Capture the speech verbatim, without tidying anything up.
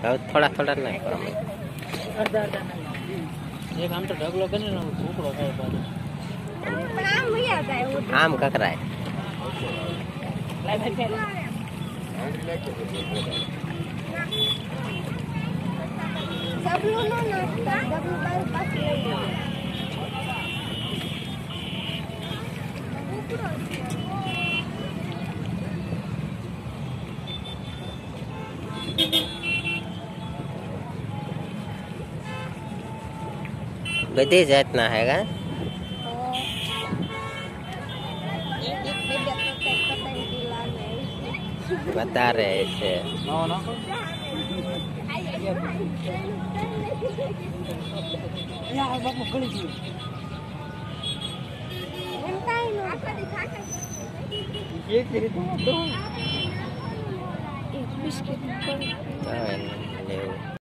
હવે થોડા થોડા નાખો અમે. અડધા અડધા નાખો. એક આમ તો ઢગલો કરીને ઢોકળો થાય પાછો. પણ આમ મજા આવે. આમ કકરાય. લાઈ ફેર. ડબલું નો નાખતા ડબલું બાર પાછી લઈ જાવ. બધી જાતના હે કા વધારે છે. નાખો નાખો. યા બાપુ ગળી ગયું. એમ કાઈ નો એક રીતે તો એક બિસ્કિટ હવે